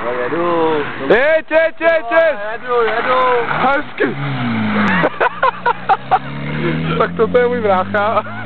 Jedu. Jeď! Jedu. Hezky. Tak toto je můj brácha.